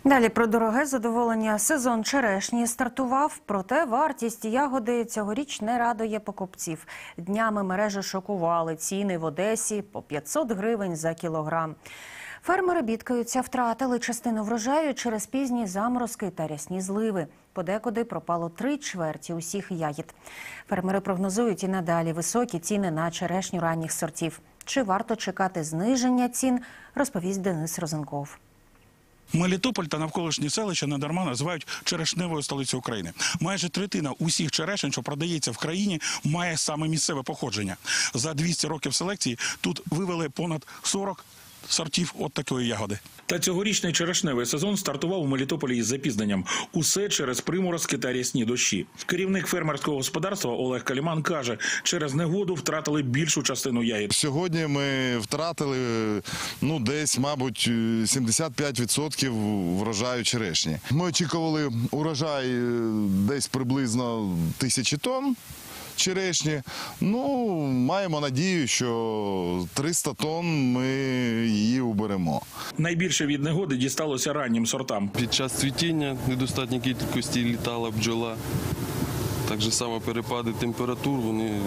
Далі про дороге задоволення. Сезон черешні стартував, проте вартість ягоди цьогоріч не радує покупців. Днями мережі шокували ціни в Одесі по 500 гривень за кілограм. Фермери бідкаються, втратили частину врожаю через пізні заморозки та рясні зливи. Подекуди пропало 3/4 усіх ягід. Фермери прогнозують і надалі високі ціни на черешню ранніх сортів. Чи варто чекати зниження цін, розповість Денис Розенков. Мелітополь та навколишні селища недарма називають черешневою столицею України. Майже третина усіх черешень, що продається в країні, має саме місцеве походження. За 200 років селекції тут вивели понад 40 сортів от такої ягоди. Та цьогорічний черешневий сезон стартував у Мелітополі із запізненням. Усе через приморозки та рясні дощі. Керівник фермерського господарства Олег Каліман каже, через негоду втратили більшу частину ягід. Сьогодні ми втратили десь, мабуть, 75% врожаю черешні. Ми очікували урожай десь приблизно 1000 тонн. Черешні. Маємо надію, що 300 тонн ми її уберемо. Найбільше від негоди дісталося раннім сортам. Під час цвітіння недостатньої кількості літала бджола. Так само перепади температур, вони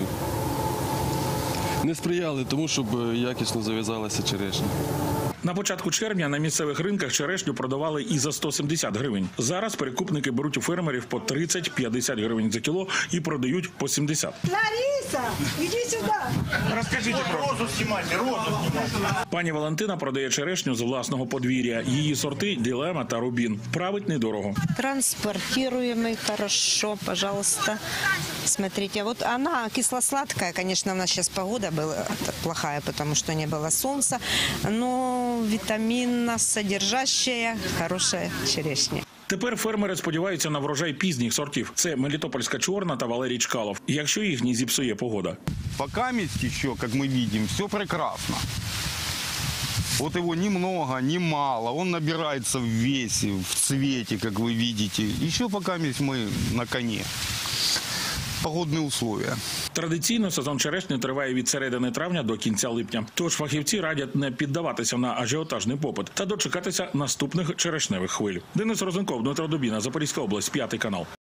не сприяли тому, щоб якісно зав'язалася черешня. На початку червня на місцевих ринках черешню продавали і за 170 гривень. Зараз перекупники беруть у фермерів по 30-50 гривень за кіло і продають по 70. Лариса, іди сюди! Розкажіть про розу знімайте. Пані Валентина продає черешню з власного подвір'я. Її сорти – Дилема та Рубін. Править недорого. Транспортируемый, хорошо, пожалуйста. Смотрите, вот она кисло-сладкая, конечно, у нас сейчас погода была плохая, потому что не было солнца, но витаминно-содержащая, хорошая черешня. Тепер фермери сподіваються на врожай пізніх сортів. Це Мелітопольська чорна та Валерій Чкалов. Якщо їх не зіпсує погода. Пока еще, как мы видим, все прекрасно. Вот его ни много, ни мало. Он набирается в весе, в цвете, как вы видите. Еще пока мы на коне. Погодні условия. Традиційно сезон черешні триває від середини травня до кінця липня. Тож фахівці радять не піддаватися на ажіотажний попит та дочекатися наступних черешневих хвиль. Денис Розенков, Дмитро Дубіна, Запорізька область, 5 канал.